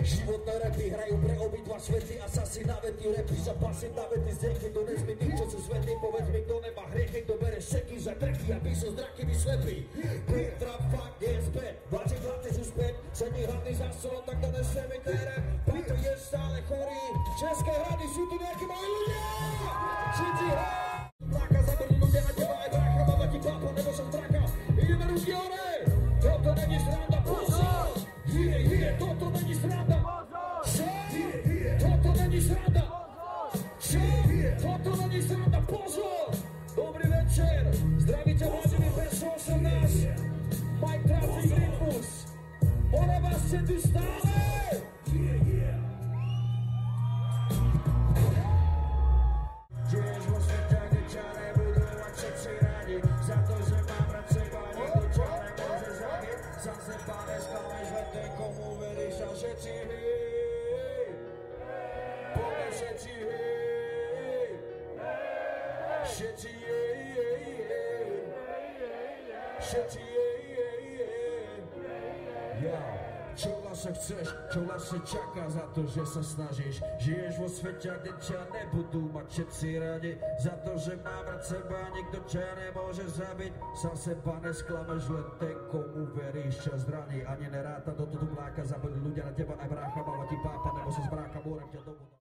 Životné repy hrajú pre obidva svety a sa si na vety repy zapasím na vety z deky. To nezmi tých, čo sú svety, povedz mi, kto nemá hriechy, kto bere šeky za treky, aby sú zdrakými slepí. Trap, fuck, GSP, 20 sú späť, sedí hlavný za stolom, tak to neseme tere. Patr je stále chorý, České hrady, sú tu nejakí moji ľudia! Všetci hrá! Tláka zabrnú ľudia na teba, aj brácha, mama ti pápa, nebo som draka. Ideme ruky hore! Toto není sranda, pozor! Toto není sranda! Toto není sranda! Toto není sranda, pozor! Dobrý večer, zdravíte Vladimír Perso 18, Mike Traffic Rytmus. Morava ste tu stále! Žiješ vo svete, kde ťa nebudú mať všetci radi, za to, že mám rád seba, nikto ťa nemôže zradiť. Zase pane, sklameš len ten, komu veríš a všetci hej. Poďme všetci hej. Všetci hej. Všetci hej. Čo vlastne chceš, čo vlastne čaká za to, že sa snažíš. Žiješ vo svete, kde ťa nebudú mať všetci radi, za to, že mám rád seba, nikto ťa nemôže zabiť. Sám seba nesklameš, len ten, komu veríš, čas zraní. Ani neráta do toho mláka, zabudli ľudia na teba, aj brácha, mama ti pápa, nebo sa z brácha, môrem ťa domov.